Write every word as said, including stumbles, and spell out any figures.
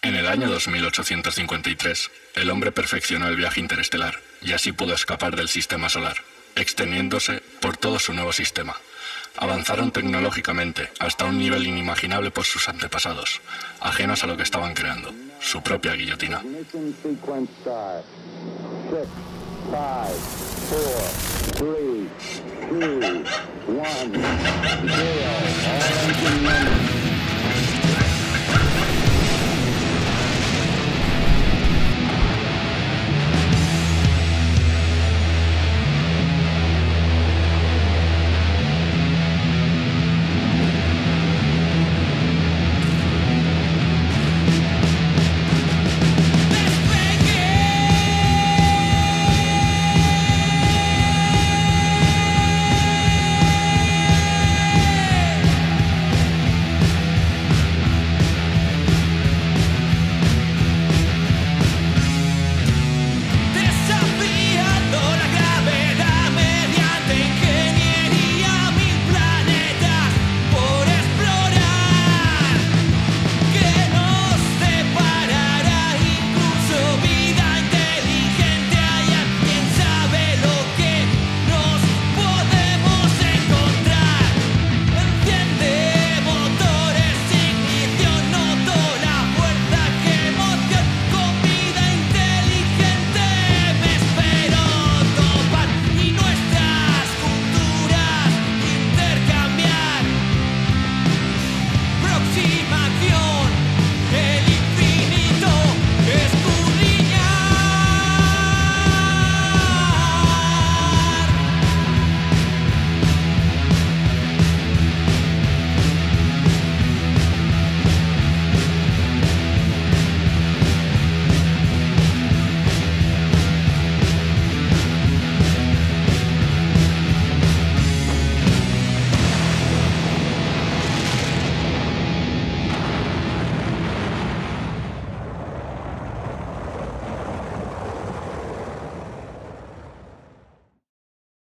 En el año dos mil ochocientos cincuenta y tres, el hombre perfeccionó el viaje interestelar y así pudo escapar del sistema solar, extendiéndose por todo su nuevo sistema. Avanzaron tecnológicamente hasta un nivel inimaginable por sus antepasados, ajenos a lo que estaban creando, su propia guillotina. Five, four, three, two, one, zero.